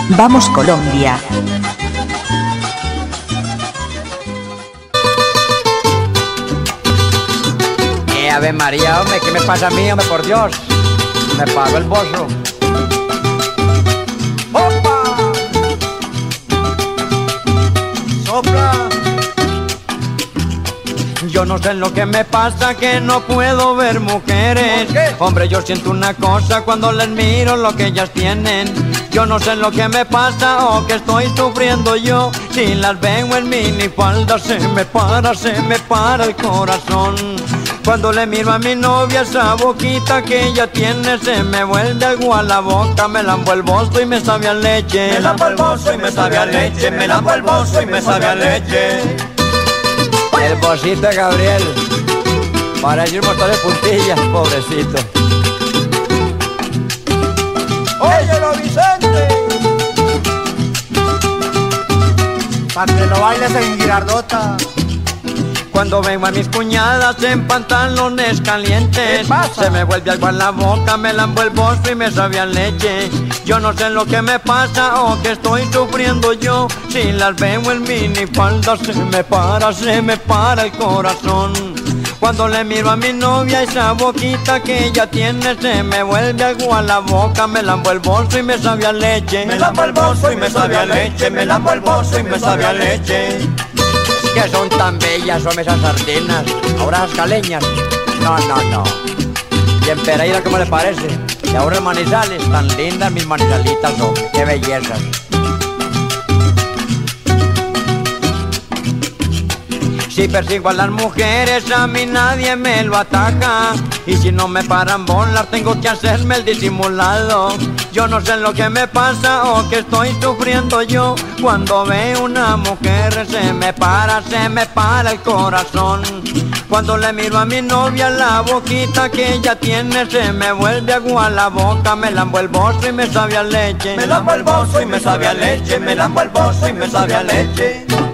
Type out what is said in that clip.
Vamos Colombia. Ave María, hombre, ¿qué me pasa a mí, hombre, por Dios? Me pago el bozo. ¡Opa! ¡Sopla! Yo no sé lo que me pasa, que no puedo ver mujeres. Hombre, yo siento una cosa cuando les miro lo que ellas tienen. Yo no sé lo que me pasa o que estoy sufriendo yo. Si las veo en minifalda se me para el corazón. Cuando le miro a mi novia esa boquita que ella tiene, se me vuelve algo a la boca. Me lambo el bozo y me sabe a leche. Me lambo el bozo y me sabe a leche. Me lambo el bozo y me sabe a leche. El bocito de Gabriel, parece un montón de puntillas, pobrecito. ¡Óyelo, Vicente! Pa' que lo bailes en Girardota. Cuando vengo a mis cuñadas en pantalones calientes, se me vuelve algo en la boca, me lambo el bozo y me sabe a leche. Yo no sé lo que me pasa o que estoy sufriendo yo. Si las veo en minifalda se me para el corazón. Cuando le miro a mi novia esa boquita que ella tiene, se me vuelve algo a la boca. Me lambo el bozo y me sabe a leche. Me lambo el bozo y me sabe a leche. Me lambo el bozo y me sabe a leche. Que son tan bellas, son esas sardinas. Ahora las caleñas, no. Y en Pereira, ¿cómo le parece? Y ahora en Manizales, tan lindas mis manizalitas son, qué bellezas. Si persigo a las mujeres, a mí nadie me lo ataca. Y si no me paran bolas, tengo que hacerme el disimulado. Yo no sé lo que me pasa o que estoy sufriendo yo. Cuando veo una mujer se me para el corazón. Cuando le miro a mi novia la boquita que ella tiene, se me vuelve agua a la boca. Me lambo el bozo y me sabe a leche. Me lambo el bozo y me sabe a leche. Me lambo el bozo y me sabe a leche.